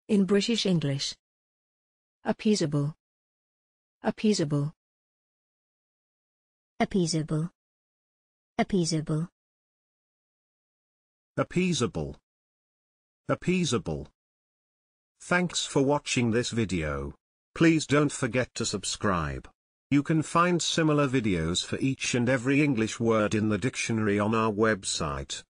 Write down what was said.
In British English. Appeasable. Appeasable. Appeasable. Appeasable. Appeasable. Appeasable. Thanks for watching this video. Please don't forget to subscribe. You can find similar videos for each and every English word in the dictionary on our website.